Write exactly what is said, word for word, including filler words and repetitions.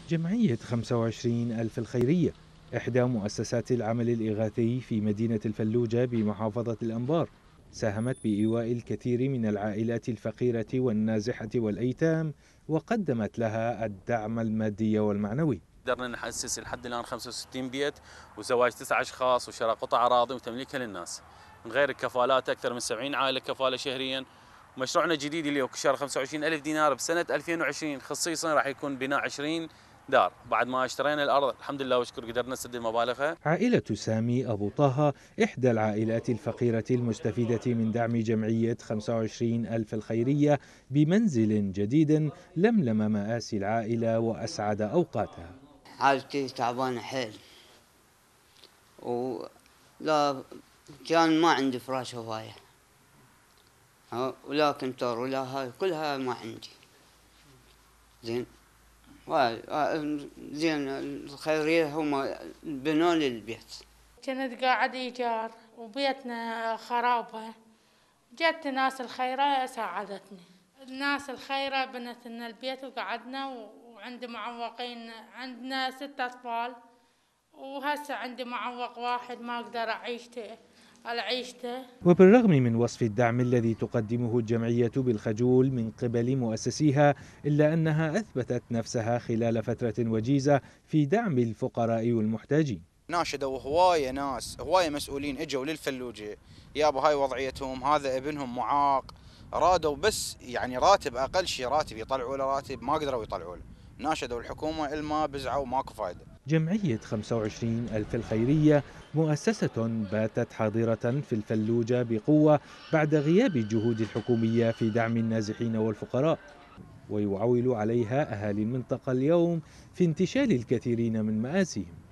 جمعية خمسة وعشرين ألف الخيرية إحدى مؤسسات العمل الإغاثي في مدينة الفلوجة بمحافظة الأنبار ساهمت بإيواء الكثير من العائلات الفقيرة والنازحة والأيتام، وقدمت لها الدعم المادي والمعنوي. قدرنا نحسس لحد الآن خمسة وستين بيت وزواج تسعة أشخاص وشراء قطع أراضي وتمليكها للناس، من غير الكفالات أكثر من سبعين عائلة كفالة شهريا. مشروعنا الجديد اللي هو شهر خمسة وعشرين ألف دينار بسنة ألفين وعشرين خصيصا راح يكون بناء عشرين دار. بعد ما اشترينا الأرض الحمد لله وشكر قدرنا نسدد مبالغها. عائلة سامي أبو طه إحدى العائلات الفقيرة المستفيدة من دعم جمعية خمسة وعشرين ألف الخيرية بمنزل جديد لملم مآسي العائلة وأسعد أوقاتها. حالتي تعبانة حيل، ولا كان ما عندي فراش هواية، ولا كنتر ولا هاي كلها ما عندي. زين زين الخيرية هم بنوا لي البيت. كنت قاعد إيجار وبيتنا خرابة، جت ناس الخيرة ساعدتني. الناس الخيرة بنت لنا البيت وقعدنا، وعندي معوقين، عندنا ست أطفال وهسه عندي معوق واحد ما أقدر أعيشته أعيشته. وبالرغم من وصف الدعم الذي تقدمه الجمعية بالخجول من قبل مؤسسيها، إلا أنها أثبتت نفسها خلال فترة وجيزة في دعم الفقراء والمحتاجين. ناشدوا هواية ناس، هواية مسؤولين اجوا للفلوجة، يابا هاي وضعيتهم، هذا ابنهم معاق، رادوا بس يعني راتب اقل شيء راتب يطلعوا له راتب ما قدروا يطلعوا له، ناشدوا الحكومة الما بزعوا ماكو فايدة. جمعية خمسة وعشرين ألف الخيرية مؤسسة باتت حاضرة في الفلوجة بقوة بعد غياب الجهود الحكومية في دعم النازحين والفقراء، ويعول عليها أهالي المنطقة اليوم في انتشال الكثيرين من مآسيهم.